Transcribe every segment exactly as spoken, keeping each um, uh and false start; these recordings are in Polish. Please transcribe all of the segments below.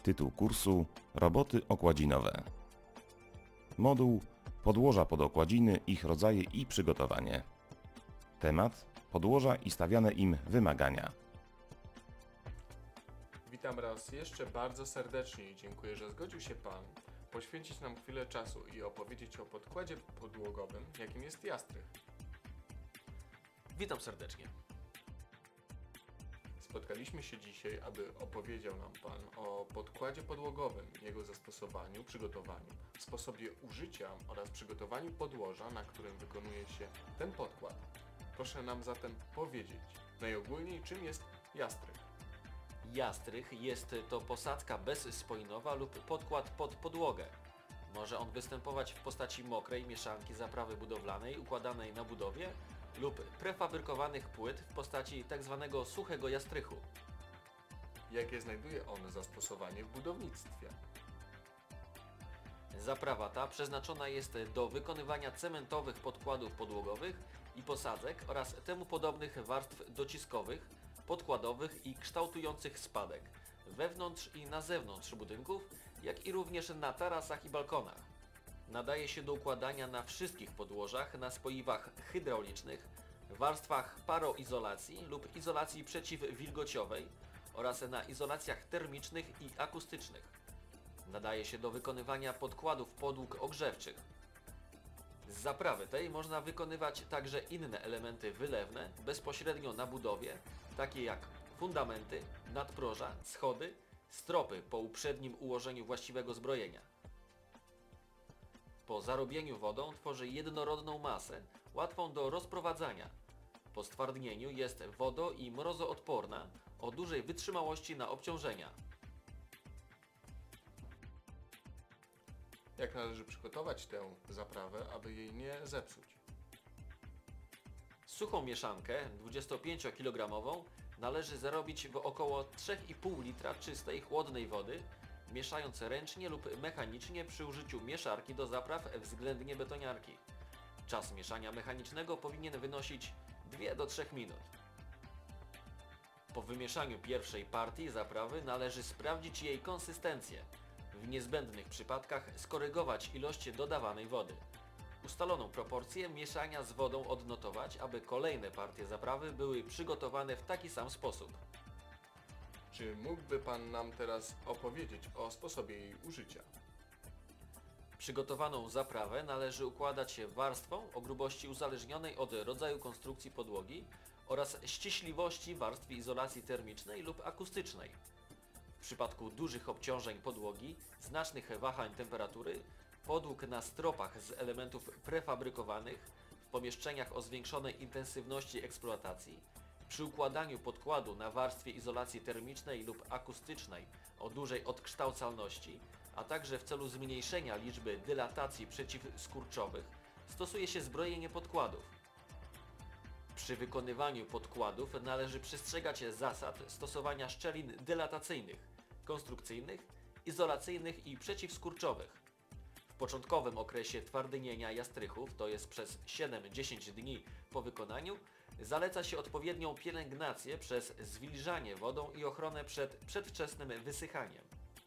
Tytuł kursu: Roboty okładzinowe. Moduł: podłoża pod okładziny, ich rodzaje i przygotowanie. Temat: podłoża i stawiane im wymagania. Witam raz jeszcze bardzo serdecznie i dziękuję, że zgodził się Pan poświęcić nam chwilę czasu i opowiedzieć o podkładzie podłogowym, jakim jest jastrych. Witam serdecznie. Spotkaliśmy się dzisiaj, aby opowiedział nam Pan o podkładzie podłogowym, jego zastosowaniu, przygotowaniu, sposobie użycia oraz przygotowaniu podłoża, na którym wykonuje się ten podkład. Proszę nam zatem powiedzieć najogólniej, czym jest jastrych. Jastrych jest to posadzka bezspojinowa lub podkład pod podłogę. Może on występować w postaci mokrej mieszanki zaprawy budowlanej układanej na budowie lub prefabrykowanych płyt w postaci tzw. suchego jastrychu. Jakie znajduje on zastosowanie w budownictwie? Zaprawa ta przeznaczona jest do wykonywania cementowych podkładów podłogowych i posadzek oraz temu podobnych warstw dociskowych, podkładowych i kształtujących spadek wewnątrz i na zewnątrz budynków, jak i również na tarasach i balkonach. Nadaje się do układania na wszystkich podłożach na spoiwach hydraulicznych, warstwach paroizolacji lub izolacji przeciwwilgociowej oraz na izolacjach termicznych i akustycznych. Nadaje się do wykonywania podkładów podłóg ogrzewczych. Z zaprawy tej można wykonywać także inne elementy wylewne bezpośrednio na budowie, takie jak fundamenty, nadproża, schody, stropy po uprzednim ułożeniu właściwego zbrojenia. Po zarobieniu wodą tworzy jednorodną masę, łatwą do rozprowadzania. Po stwardnieniu jest wodo- i mrozoodporna, o dużej wytrzymałości na obciążenia. Jak należy przygotować tę zaprawę, aby jej nie zepsuć? Suchą mieszankę dwudziestopięciokilogramową należy zarobić w około trzy i pół litra czystej, chłodnej wody, mieszając ręcznie lub mechanicznie przy użyciu mieszarki do zapraw względnie betoniarki. Czas mieszania mechanicznego powinien wynosić dwie do trzech minut. Po wymieszaniu pierwszej partii zaprawy należy sprawdzić jej konsystencję. W niezbędnych przypadkach skorygować ilość dodawanej wody. Ustaloną proporcję mieszania z wodą odnotować, aby kolejne partie zaprawy były przygotowane w taki sam sposób. Czy mógłby Pan nam teraz opowiedzieć o sposobie jej użycia? Przygotowaną zaprawę należy układać warstwą o grubości uzależnionej od rodzaju konstrukcji podłogi oraz ściśliwości warstwy izolacji termicznej lub akustycznej. W przypadku dużych obciążeń podłogi, znacznych wahań temperatury, podłóg na stropach z elementów prefabrykowanych, w pomieszczeniach o zwiększonej intensywności eksploatacji, przy układaniu podkładu na warstwie izolacji termicznej lub akustycznej o dużej odkształcalności, a także w celu zmniejszenia liczby dylatacji przeciwskurczowych, stosuje się zbrojenie podkładów. Przy wykonywaniu podkładów należy przestrzegać zasad stosowania szczelin dylatacyjnych, konstrukcyjnych, izolacyjnych i przeciwskurczowych. W początkowym okresie twardynienia jastrychów, to jest przez siedem do dziesięciu dni po wykonaniu, zaleca się odpowiednią pielęgnację przez zwilżanie wodą i ochronę przed przedwczesnym wysychaniem.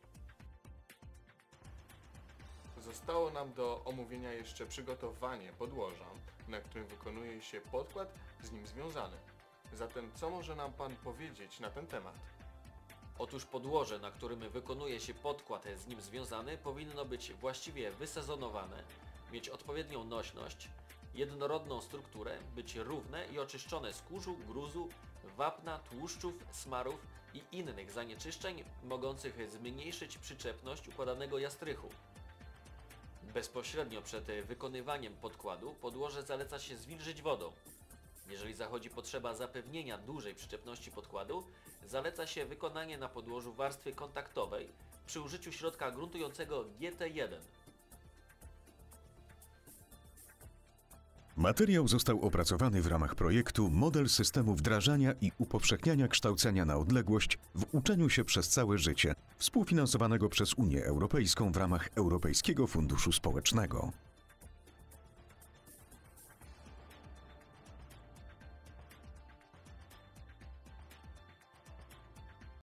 Zostało nam do omówienia jeszcze przygotowanie podłoża, na którym wykonuje się podkład z nim związany. Zatem co może nam Pan powiedzieć na ten temat? Otóż podłoże, na którym wykonuje się podkład z nim związany, powinno być właściwie wysezonowane, mieć odpowiednią nośność, jednorodną strukturę, być równe i oczyszczone z kurzu, gruzu, wapna, tłuszczów, smarów i innych zanieczyszczeń mogących zmniejszyć przyczepność układanego jastrychu. Bezpośrednio przed wykonywaniem podkładu podłoże zaleca się zwilżyć wodą. Jeżeli zachodzi potrzeba zapewnienia dużej przyczepności podkładu, zaleca się wykonanie na podłożu warstwy kontaktowej przy użyciu środka gruntującego G T jeden. Materiał został opracowany w ramach projektu Model systemu wdrażania i upowszechniania kształcenia na odległość w uczeniu się przez całe życie, współfinansowanego przez Unię Europejską w ramach Europejskiego Funduszu Społecznego.